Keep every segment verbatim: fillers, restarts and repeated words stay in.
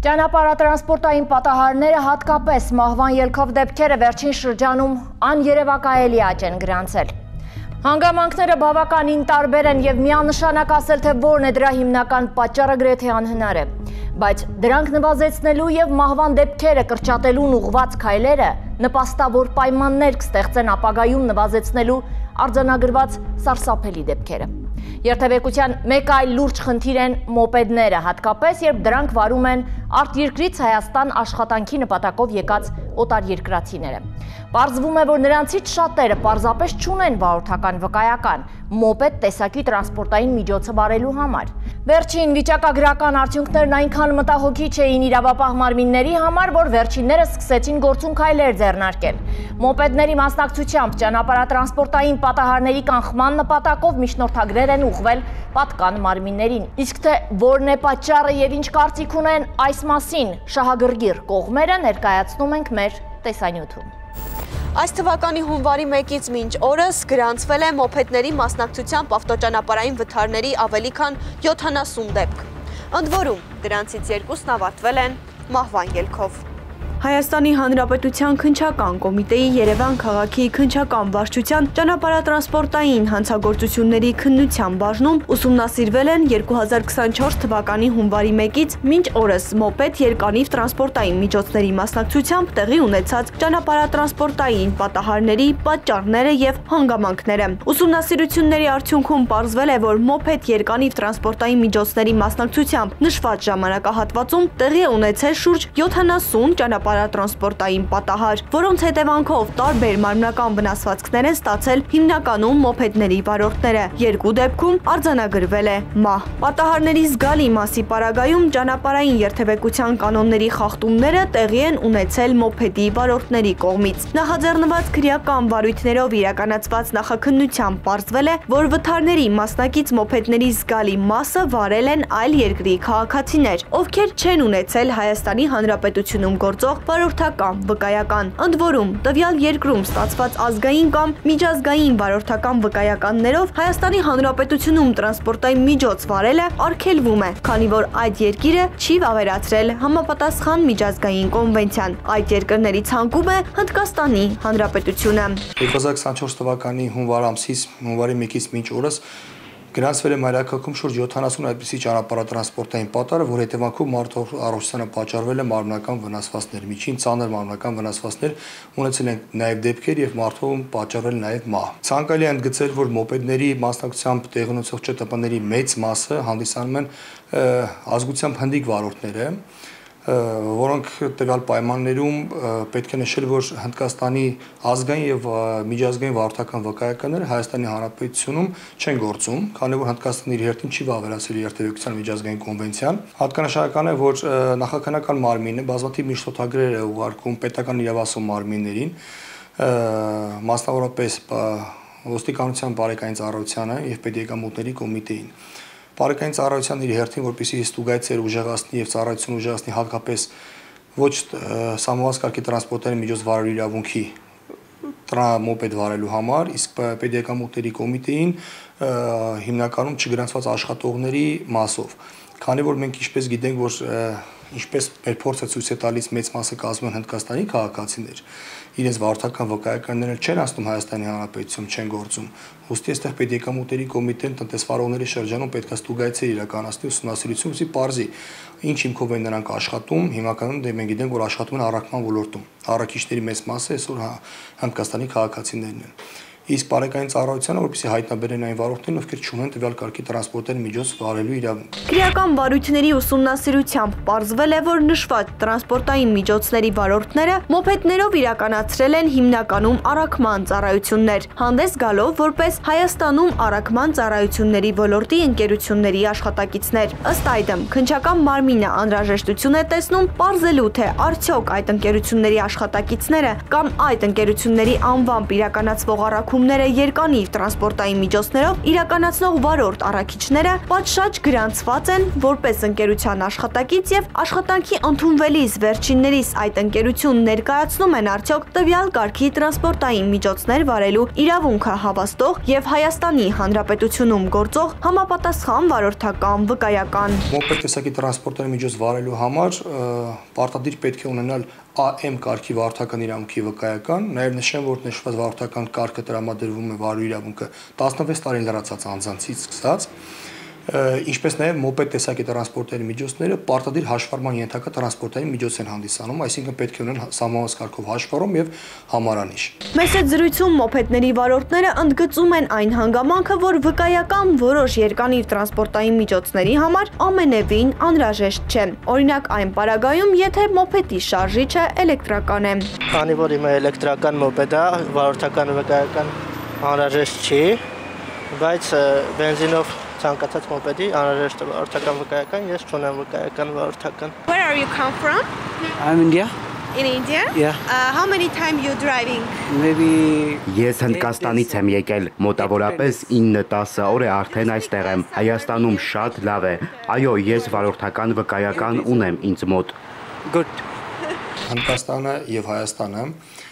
Ճանապարհատրանսպորտային պատահարները, հատկապես մահվան ելքով դեպքերը վերջին շրջանում աներևակայելի աճ են գրանցել։ Հանգամանքները բավականին տարբեր են եւ միանշանակ ասել, թե որն է դրա հիմնական պատճառը գրեթե անհնար է։ Բայց դրանք նվազեցնելու եւ մահվան դեպքերը կրճատելուն ուղղված քայլերը նպաստավոր պայմաններ կստեղծեն ապագայում նվազեցնելու արձանագրված սարսափելի դեպքերը։ Երթևեկության մեկ այլ լուրջ խնդիր են մոպեդները, հատկապես երբ դրանք վարում են արտերկրից Հայաստան աշխատանքի նպատակով եկած օտարերկրացիները։ Պարզվում է, որ նրանցից շատերը պարզապես չունեն վարորդական վկայական մոպեդ տեսակի տրանսպորտային միջոցը վարելու համար։ Վերջին վիճակագրական արդյունքներն այնքան մտահոգիչ չէին իրավապահ մարմինների համար, որ վերջիններս սկսեցին գործուն քայլեր ձեռնարկել։ Մոպեդների մասնակցությամբ ճանապարհատրանսպորտային պատահարների կանխման նպատակով միջնորդագրեր են ուղղվել պատկան մարմիններին։ Իսկ թե որն է պատճառը եւ ինչ կարծիք ունեն այս մասին շահագրգիռ կողմերը, ներկայացնում ենք մեր տեսանյութում։ Այս թվականի հունվարի մեկից մինչ օրս գրանցվել է մոպեդների մասնակցությամբ ավտոճանապարհային վթարների ավելի քան յոթանասուն դեպք։ Ընդ որում, դրանցից երկուսն ավարտվել են մահվան ելքով։ Հայաստանի Հանրապետության քննչական կոմիտեի Երևան քաղաքի քննչական վարչության ճանապարհատրանսպորտային հանցագործությունների քննության բաժնում ուսումնասիրվել են երկու հազար քսանչորս թվականի հունվարի մեկից մինչ օրս մոպեդ երկանիվ տրանսպորտային միջոցների մասնակցությամբ տեղի ունեցած ճանապարհատրանսպորտային պատահարների պատճառները եւ հանգամանքները։ Ուսումնասիրությունների արդյունքում պարզվել է, որ մոպեդ երկանիվ տրանսպորտային միջոցների մասնակցությամբ նշված ժամանակահատվածում տեղի է ունեցել շուրջ յոթանասուն ճանապարհ Տրանսպորտային պատահար, որոնց հետևանքով տարբեր մարմնական վնասվածքներ են ստացել հիմնականում մոպեդների վարորդները։ Երկու դեպքում արձանագրվել է մահ։ Պատահարների զգալի մասի պարագայում ճանապարհային երթևեկության կանոնների խախտումները տեղի են ունեցել մոպեդի վարորդների կողմից։ Նախաձեռնված քրեական վարույթներով իրականացված նախաքննությամբ պարզվել է, որ վթարների մասնակից մոպեդների զգալի մասը վարել են այլ երկրի քաղաքացիներ, ովքեր չեն ունեցել Հայաստանի Հանրապետությունում գործող վարորդական վկայական։ Ընդ որում, տվյալ երկրում ստացված ազգային կամ միջազգային վարորդական վկայականներով Հայաստանի Հանրապետությունում տրանսպորտային միջոց վարելը արգելվում է, քանի որ այդ երկիրը չի վավերացրել համապատասխան միջազգային կոնվենցիան։ Այդ երկրների ցանկում է Հնդկաստանի Հանրապետությունը։ երկու հազար քսանչորս թվականի հունվար ամսից հունվարի մեկից մինչ օրս գրանցվել է մայրաքաղաքում շուրջ յոթանասուն այդպիսի ճանապարհատրանսպորտային պատահար, որ հետևանքով մարդու առողջությանը պատճառվել է մարմնական վնասվածքներ, միջին ծանր մարմնական վնասվածքներ ունեցել են նաև դեպքեր եւ մարդու պատճառվել նաև մահ։ Ցանկալի է ընդգծել, որ մոպեդների մասնակցությամբ տեղի ունեցող ՃՏՊ-ների մեծ մասը հանդիսանում են ազգությամբ հնդիկ վարորդները, որոնք տվյալ պայմաններում պետք է նշել, որ Հնդկաստանի ազգային եւ միջազգային վարորդական վկայականները Հայաստանի Հանրապետությունում չեն գործում, քանի որ Հնդկաստանը իր հերթին չի վավերացրել երթևեկության միջազգային կոնվենցիան։ Հատկանշական է, որ նախաքանական մարմինը բազմաթիվ միջնորդագրեր է ուղարկում պետական իրավասու մարմիններին, մասնավորապես ոստիկանության բարեկային ծառայությանը եւ պետեկամուտների կոմիտեին։ Բարեկային ծառայության իր հերթին, որպեսզի ստուգայցեր ուժեղացնի եւ ծառայություն ուժեղացնի հատկապես ոչ սահմանված կարգի տրանսպորտային միջոց վարելու իրավունքի մոպեդ վարելու համար, իսկ պետեկամուտների կոմիտեին հիմնականում չգրանցված աշխատողների մասով։ Քանի որ մենք ինչպես գիտենք, որ ինչպես մեր փորձը ցույց է տալիս մեծ մասը կազմում են Հնդկաստանի քաղաքացիներ, իրենց վարորդական վկայականները չեն ասում Հայաստանի Հանրապետությունում չեն գործում։ Ուստի այստեղ պետեկամուտների կոմիտեն տնտեսվարողների շրջանում պետք է ստուգայցեր իրականացնի ուսումնասիրություն, ուսի պարզի ինչ հիմքով են նրանք աշխատում, հիմնականում դե մենք գիտենք, որ աշխատում են առաքման ոլորտում։ Առաքիչների մեծ մասը այսօր Հնդկաստանի քաղաքացիներն են։ Իսկ բարեկային ծառայությանը, որպեսզի հայտնաբերեն այն վարորդներին, ովքեր չունեն տվյալ կարգի տրանսպորտային միջոց վարելու իրավունք։ Քրեական վարույթների ուսումնասիրությամբ պարզվել է, որ նշված տրանսպորտային միջոցների վարորդները մոպեդներով իրականացրել են հիմնականում առաքման ծառայություններ, հանդես գալով որպես Հայաստանում առաքման ծառայությունների ոլորտի ընկերությունների աշխատակիցներ։ Ըստ այդմ, քննչական մարմինը անհրաժեշտություն է տեսնում պարզելու, թե արդյոք այդ ընկերությունների աշխատակիցները կամ այդ ընկերությունների անվամբ իրականացվող առաքումները փոխանակումները երկանիվ տրանսպորտային միջոցներով իրականացնող վարորդ առաքիչները պատշաճ գրանցված են որպես ընկերության աշխատակից եւ աշխատանքի ընդունվելիս վերջիններիս այդ ընկերությունն ներկայացնում են արդյոք տվյալ կարգի տրանսպորտային միջոցներ վարելու իրավունքը հավաստող եւ Հայաստանի Հանրապետությունում գործող համապատասխան վարորդական վկայական։ Մոպեդ տեսակի տրանսպորտային միջոց վարելու համար պարտադիր պետք է ունենալ A M կարգի վարորդական իրավունքի վկայական, նաև նշեմ, որ նշված վարորդական կարգը տրամադրվում է վարու իրավունքը տասնվեց տարին լրացած անձանցից սկսած, ինչպես նաև մոպեդ տեսակի տրանսպորտային միջոցները պարտադիր հաշվառման ենթակա տրանսպորտային միջոց են հանդիսանում, այսինքն պետք է ունենան սահմանված կարգով հաշվառում եւ համարանիշ։ Մեծ զրույցում մոպեդների վարորդները ընդգծում են այն հանգամանքը, որ վկայական որոշ երկանիվ տրանսպորտային միջոցների համար ամենևին անհրաժեշտ չէ։ Օրինակ այն պարագայում, եթե մոպեդի շարժիչը էլեկտրական է։ Քանի որ իմը էլեկտրական մոպեդ է, վարորդական վկայական անհրաժեշտ չի, բայց բենզինով ցանկացած մոպեդի անհրաժեշտ է վարորդական վկայական, ես չունեմ վկայական վարորդական։ Where are you come from? I'm India. In India? Yeah. Uh, how many time you driving? Maybe Ես Հնդկաստանից եմ եկել, մոտավորապես ինը տասը օր է արդեն այստեղ եմ։ Հայաստանում շատ լավ է։ Այո, ես վարորդական վկայական ունեմ ինձ մոտ։ good. Հնդկաստանը եւ Հայաստանը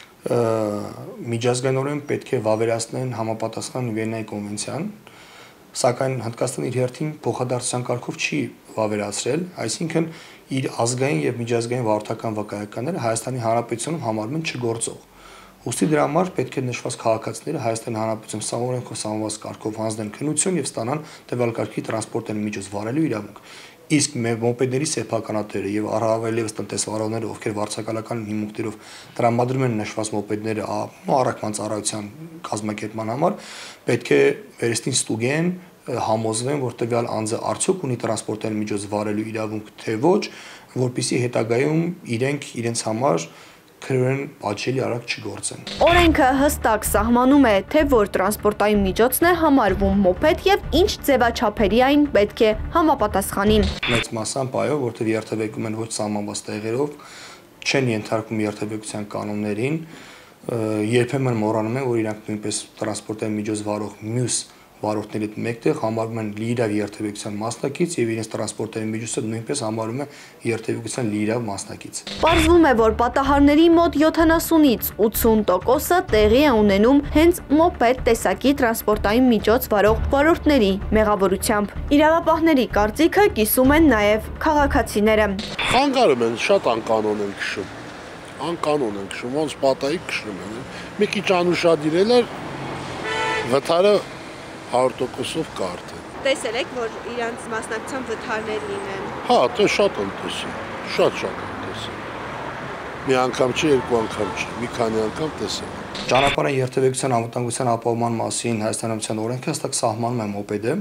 միջազգայինորեն պետք է վավերացնեն համապատասխան Վիեննայի կոնվենցիան, սակայն Հնդկաստանը իր հերթին փոխադարձության կարգով չի վավերացրել, այսինքն իր ազգային եւ միջազգային վարորդական վկայականները Հայաստանի Հանրապետությունում համարվում են չգործող։ Ուստի դրա համար պետք է նշված քաղաքացիները Հայաստանի Հանրապետությունում սահմանորեն սահմանված կարգով հանձնեն քննություն եւ ստանան տվյալ կարգի տրանսպորտային միջոց վարելու իրավունք։ Իսկ մոպեդների սեփականատերը եւ առավել եւս տնտեսվարողները, ովքեր վարձակալական հիմունքներով տրամադրում են նշված մոպեդները առաքման ծառայության կազմակերպման համար, պետք է վերստին ստուգեն, համոզվեն, որ տվյալ անձը արդյոք ունի տրանսպորտային միջոց վարելու իրավունք թե ոչ, որpիսի հետագայում իրենք իրենց համար քրորեն պատժելի արագ չգործեն։ Օրենքը հստակ սահմանում է, թե որ տրանսպորտային միջոցն է համարվում մոպեդ եւ ինչ ձևաչափերի այն պետք է համապատասխանի։ Մեծ մասամբ այո, որտեղ երթևեկում են ոչ սահմանված տեղերով, չեն ենթարկվում երթևեկության կանոններին, երբեմն մոռանում են, որ իրանք նույնպես տրանսպորտային միջոց վարող մյուս վարորդների հետ մեկտեղ համարվում են լիիրավ երթևեկության մասնակից եւ իրենց տրանսպորտային միջոցը նույնպես համարվում է երթևեկության լիիրավ մասնակից։ Պարզվում է, որ պատահարների մոտ յոթանասունից ութսուն տոկոսը տեղի է ունենում հենց մոպեդ տեսակի տրանսպորտային միջոց վարող վարորդների մեղավորությամբ։ Իրավապահների կարծիքը կիսում են նաեւ քաղաքացիները։ Խանգարում են, շատ անկանոն են քշում։ Անկանոն են քշում, ոնց պատահի քշում են։ Մի քիչ անուշադիր էր, վթարը հարյուր տոկոսով կարդ է։ Տեսել եք, որ իրանց մասնակցությամբ վթարներ լինեն։ Հա, դե շատ եմ տեսել, շատ-շատ եմ տեսել։ Մի անգամ չի, երկու անգամ չի, մի քանի անգամ տեսել եմ։ Ճանապարհային երթևեկության անվտանգության ապահովման մասին Հայաստանության օրենքը հստակ սահմանում է մոպեդը,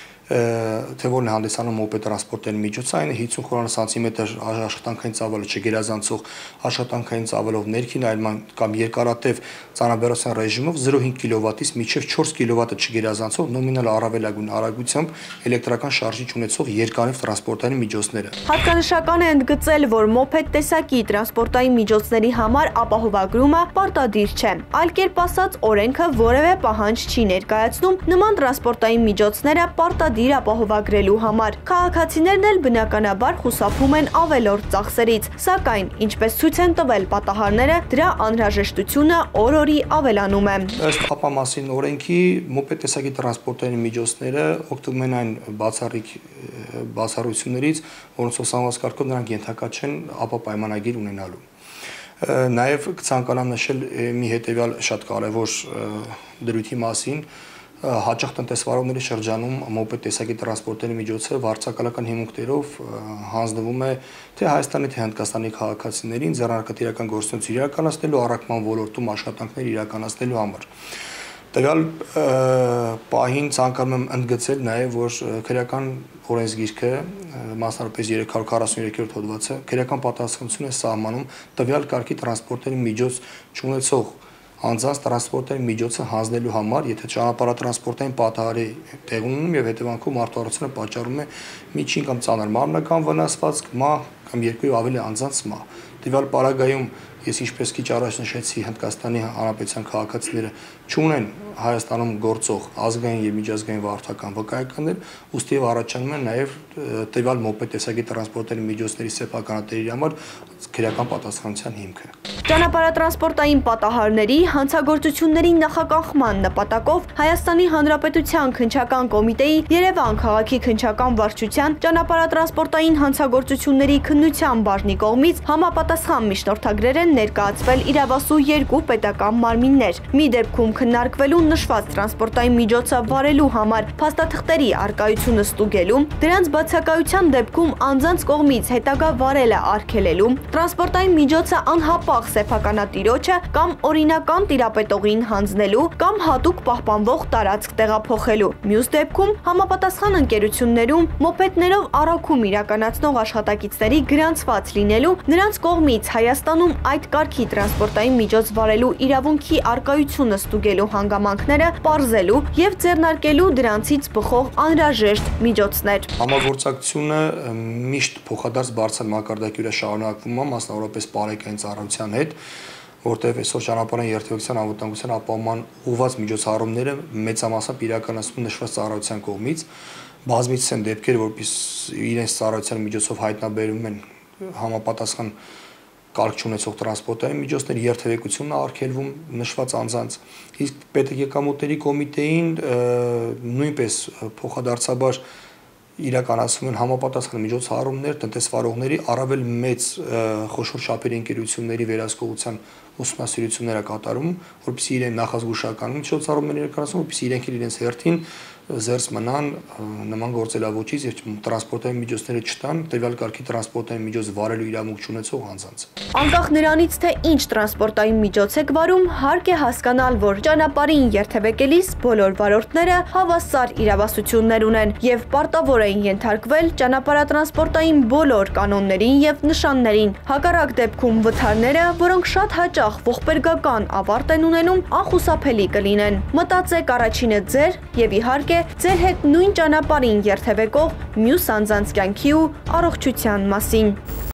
թե որն է հանդիսանում մոպեդ տրանսպորտային միջոցը, այն է հինգ սանտիմետր աշխատանքային ծավալը չգերազանցող աշխատանքային ծավալով ներքին այլման կամ երկարատև ծանրաբեռնության ռեժիմով զրո փոխ պինգ կիլովատից մինչև չորս կիլովատը չգերազանցող նոմինալ առավելագույն արագությամբ էլեկտրական շարժիչ ունեցող երկարև տրանսպորտային միջոցները։ Հատկանշական է ընդգծել, որ մոպեդ տեսակի տրանսպորտային միջոցների համար ապահովագրումը պարտադիր չէ։ Այլ կերպ ասած, օրենքը որևէ պահանջ չի ներկայացնում նման տրանսպորտային միջոցները պարտադիր ապահովագրելու համար։ Քաղաքացիներն էլ բնականաբար խուսափում են ավելորդ ծախսերից, սակայն, ինչպես ցույց են տվել պատահարները, դրա անհրաժեշտությունը օր-օրի ավելանում է։ Ըստ ապամասին օրենքի մոպեդ տեսակի տրանսպորտային միջոցները օգտվում են այն բացառիկ բացառություններից, որոնցով սահմանված կարգով նրանք ենթակա չեն ապապայմանագիր ունենալու։ Նաև կցանկանամ նշել մի հետևյալ շատ կարևոր դրույթի մասին, հաճախ տնտեսվարողների շրջանում մոպեդ տեսակի տրանսպորտային միջոցը վարձակալական հիմունքներով հանձնվում է թե Հայաստանի, թե Հնդկաստանի քաղաքացիներին ձեռնարկատիրական գործունեություն իրականացնելու, առաքման ոլորտում աշխատանքներ իրականացնելու համար։ Տվյալ պահին ցանկանում եմ ընդգծել նաև, որ քրեական օրենսգիրքը, մասնավորապես երեք հարյուր քառասուններորդ հոդվածը, քրեական պատասխանատվություն է սահմանում տվյալ կարգի տրանսպորտային միջոց չունեցող անձանց տրանսպորտային միջոցը հանձնելու համար, եթե ճանապարհատրանսպորտային պատահարի տեղ ունենում եւ հետևանքում արտահայտությունը պատճառում է միջին կամ ծանր մարմնական վնասվածք, մահ կամ երկու եւ ավելի անձանց մահ։ Տվյալ պարագայում ես ինչպես քիչ առաջ նշեցի, Հնդկաստանի Հանրապետության քաղաքացիները չունեն Հայաստանում գործող ազգային եւ միջազգային վարորդական վկայականներ, ուստի եւ առաջանում են նաեւ տվյալ մոպեդ տեսակի տրանսպորտային միջոցների սեփականատերերի համար քրեական պատասխանատվության հիմքը։ Ճանապարհատրանսպորտային պատահարների հանցագործությունների նախագահման նպատակով Հայաստանի Հանրապետության քննչական կոմիտեի Երևան քաղաքի քննչական վարչության ճանապարհատրանսպորտային հանցագործությունների քննության բաժնի կողմից համապատասխան միջնորդագրեր են ներկայացվել իրավասու երկու պետական մարմիններ։ Մի դեպքում քննարկվելու նշված տրանսպորտային միջոցը վարելու համար փաստաթղթերի առկայությունը ստուգելու, դրանց բացակայության դեպքում անձանց կողմից հետագա վարելը արգելելու, տրանսպորտային միջոցը անհապաղ սեփականատիրոջը կամ օրինական տիրապետողին հանձնելու կամ հատուկ պահպանվող տարածք տեղափոխելու։ Մյուս դեպքում համապատասխան ընկերություններում մոպեդներով առաքում իրականացնող աշխատակիցների գրանցված լինելու, նրանց կողմից Հայաստանում այդ կարգի տրանսպորտային միջոց վարելու իրավունքի առկայությունը ստուգելու հանգամանքները պարզելու եւ ձեռնարկելու դրանցից բխող անհրաժեշտ միջոցներ։ Համագործակցությունը միշտ փոխադարձ բարձր մակարդակի վրա շարունակվում է, մասնավորապես բարեկային ծառայության հետ, որտեղ այսօր ճանապարհային երթևեկության անվտանգության ապահովման ուղղված միջոցառումները մեծամասամբ իրականացվում նշված ծառայության կողմից, բազմիցս են դեպքեր, որպես իրենց ծառայության միջոցով հայտնաբերում են համապատասխան կարգ չունեցող տրանսպորտային միջոցներ, երթևեկությունն արգելվում նշված անձանց, իսկ պետեկամուտների կոմիտեին նույնպես փոխադարձաբար իրականացվում են համապատասխան միջոցառումներ տնտեսվարողների առավել մեծ խոշոր չափերի ընկերությունների վերահսկողության ուսումնասիրությունները կատարում, որպեսզի իրեն նախազգուշական միջոցառումներ իրականացնեն, որպեսզի իրենք իրենց հերթին զերծ մնան նման գործելավոճից եւ տրանսպորտային միջոցները չտան տվյալ կարգի տրանսպորտային միջոց վարելու իրավունք չունեցող անձանց։ Անկախ նրանից, թե ինչ տրանսպորտային միջոց եք վարում, հարկ է հասկանալ, որ ճանապարհին երթևեկելիս բոլոր վարորդները հավասար իրավասություններ ունեն եւ պարտավոր են ենթարկվել ճանապարհատրանսպորտային բոլոր կանոններին եւ նշաններին։ Հակառակ դեպքում վթարները, որոնք շատ հաճախ ողբերգական ավարտ են ունենում, անխուսափելի կլինեն։ Մտածեք առաջինը ձեր եւ իհարկե ձեր հետ նույն ճանապարհին երթևեկող մյուս անձանց կյանքի ու առողջության մասին։